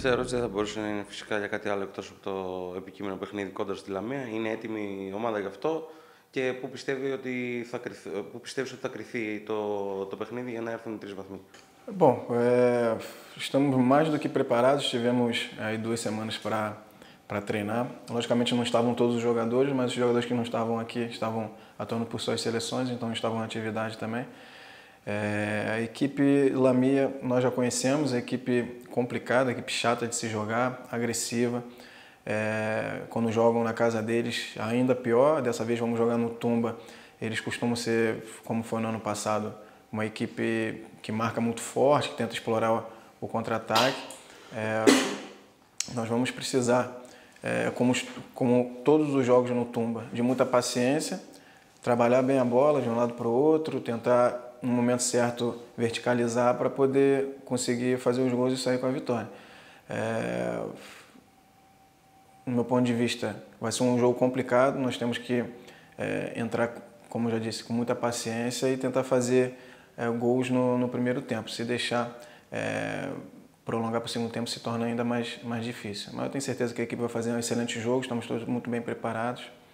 τελευταία ερώτηση δεν θα μπορούσε να είναι φυσικά για κάτι άλλο εκτός από το επικείμενο παιχνίδι κόντρα στη Λαμία. Είναι έτοιμη η ομάδα γι' αυτό και πού πιστεύεις ότι θα κριθεί το παιχνίδι για να έρθουν οι 3 βαθμοί? Bom, estamos mais do que preparados. Tivemos aí 2 semanas para treinar. Logicamente não estavam todos os jogadores, mas os jogadores que não estavam aqui estavam atuando por suas seleções, então estavam na atividade também. A equipe Lamia nós já conhecemos, a equipe complicada, a equipe chata de se jogar, agressiva. Quando jogam na casa deles, ainda pior. Dessa vez vamos jogar no Tumba. Eles costumam ser, como foi no ano passado, uma equipe que marca muito forte, que tenta explorar o contra-ataque. Nós vamos precisar, como todos os jogos no Tumba, de muita paciência, trabalhar bem a bola de um lado para o outro, tentar no momento certo verticalizar para poder conseguir fazer os gols e sair com a vitória. No meu ponto de vista, vai ser um jogo complicado, nós temos que entrar, como eu já disse, com muita paciência e tentar fazer gols no primeiro tempo. Se deixar prolongar para o segundo tempo se torna ainda mais difícil. Mas eu tenho certeza que a equipe vai fazer um excelente jogo, estamos todos muito bem preparados.